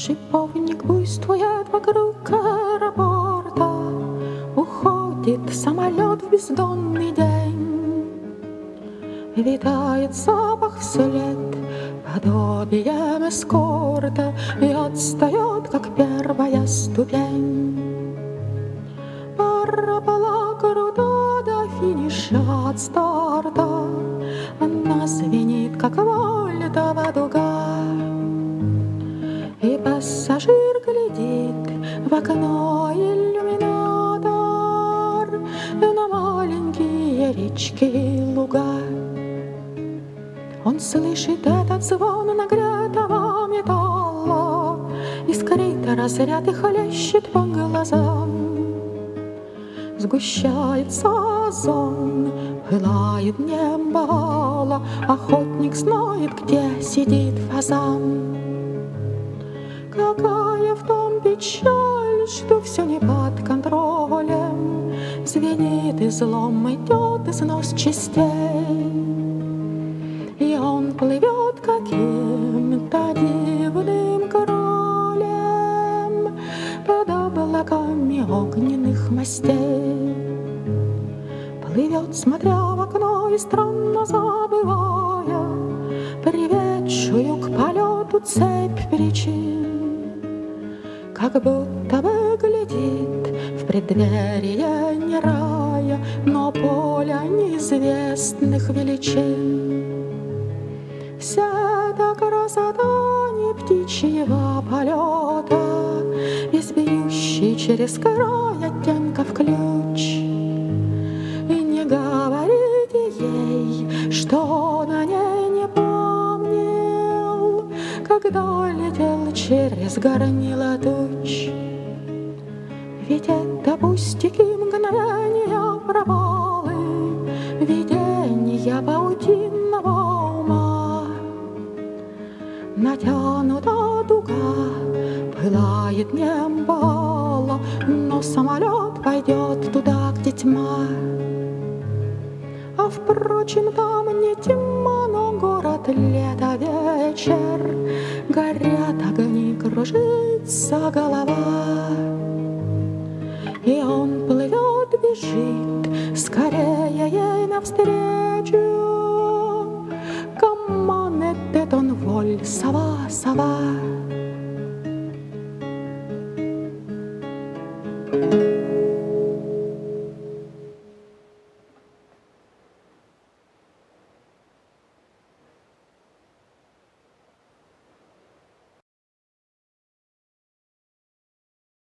Шиповник буйствует вокруг аэропорта, уходит самолет в бездонный день. Витает запах вслед подобием эскорта и отстает, как первая ступень. Пора была крута до финиша от старта, она звенит, как вольтова дуга. И пассажир глядит в окно иллюминатор на маленькие речки и луга. Он слышит этот звон нагретого металла, искрит разряд и хлещет по глазам. Сгущается озон, пылает небо ало, охотник знает, где сидит фазан. Какая в том печаль, что все не под контролем, звенит и злом идет износ частей. И он плывет каким-то дивным кролем под облаками огненных мастей. Плывет, смотря в окно и странно забывая приведшую к полету цепь причин. Как будто бы глядит в преддверие не рая, но поля неизвестных величин. Вся эта красота не птичьего полета, весь бьющий через край оттенков ключ. И не говорите ей, что он о ней не помнил, когда летел через горнило туч. Ведь это пустяки, мгновения, провалы, видения паутинного ума. Натянута дуга, пылает небо ало, но самолет пойдет туда, где тьма. А впрочем, там не тьма, но город, лето, вечер, горят огни, кружится голова. И он плывет, бежит, скорее ей навстречу. Come on, это он воль, сова, сова.